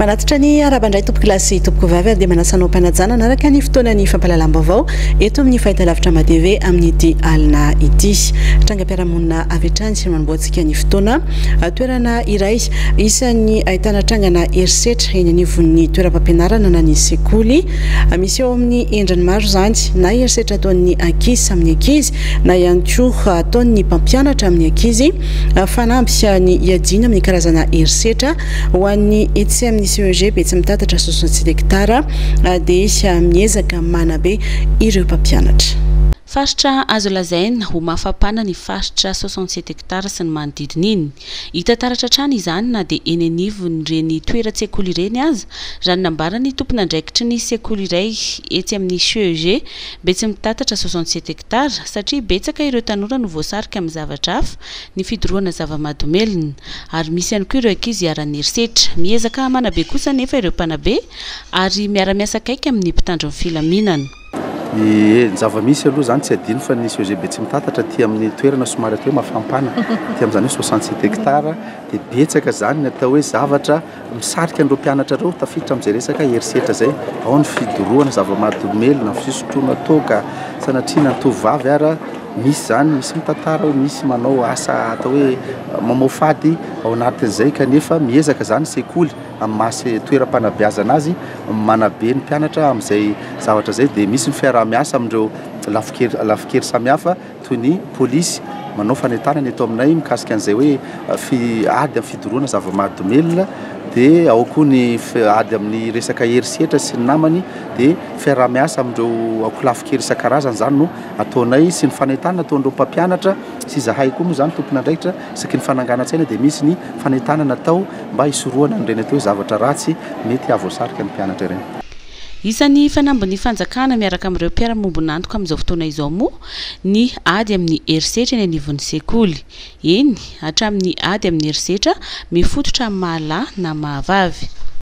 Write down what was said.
Manatitra ny arabandray tompoko lasy tompoko vavy dia manasanao mpanajana anaraka ny fotoanany fampalalam-baovao eto amin'ny fahitalavitra madeve amin'ny ity alina ity. Trangam-piarahamonina avy hatrany sy manomboantsika ny fotoana toerana iray isan'ny ahitana trangana herisetra eny anivon'ny toeram-pampianarana na ny sekoly. Misy eo amin'ny endriny maro zany na herisetra ataon'ny ankizy amin'ny ankizy na ihany koa ataon'ny mpampianatra amin'ny ankizy fanamby ny iadina amin'ny karazana herisetra ho an'ny etsy amin'ny CEG betsy mitatatra 67 hektara dia miezaka manabe ireo mpampianatra. Faritra azo lazaina ho mafapana ny faritra 67 hektara sy ny manodidina iny. Hita taratra trano izany na dia eny anivon'ireny toeran-tsekoly ireny aza. Raha nambara ny tompona andraikitry ny sekoly iray etsy amin'ny CEG betsy mitatatra 67 hektara satria betsaka ireo tanora no voasarika amin'ny zavatra hafa ny fidorohana zava-mahadomelina ary misy ihany koa ireo ankizy hiarany herisetra miezaka manabe kosa nefa ireo mpanabe ary miara-miasa akaiky amin'ny mpitandro ny filaminana. Zava-misy aloha zany tsy adino fa ny CEG betsy mitatatra ty amin'ny toerana somary atao hoe mafampana ty amin'izany hoe 67 hektara dia betsaka zany ny atao hoe zavatra misarika an'ireo mpianatra ireo tafiditra amin'izay resaka herisetra zay ao ny fidorohana zava-mahadomelina fisotroana toaka sanatria ny tovovavy ara misy zany misy mitantara misy manao asa atao hoe mamao fady ao anatin'izay kanefa miezaka zany sekoly amin'ny masy toeram-panabeazana azy manabe ny mpianatra amin'izay zavatra zay dia misy ny fiaraha-miasa amin'ireo lafikery samihafa toy ny polisy manao fanentanana eto aminay mikasika an'izay hoe ady amin'ny fidorohana zava-mahadomelina dia ao koa ny ady amin'ny resaka herisetra sy ny namany dia fiaraha-miasa amin'ireo akolafikery isan-karazany zany no ataonay sy ny fanentanana ataon'ireo mpampianatra sy zahay koa moa zany tompona andraikitra isaky ny fananganan-tsaina dia misy ny fanentanana atao mba hisorohana an'ireny atao hoe zavatra ratsy mety havoasarika ny mpianatra ireny. Isan'ny fanambin'ny fanjakana miaraka amin'ireo mpiara-mombona antoka amin'izao fotoana izao moa ny ady amin'ny herisetra eny anivon'ny sekoly. Eny hatramin'ny ady amin'ny herisetra mifototra amin'ny mahalahy na mahavavy.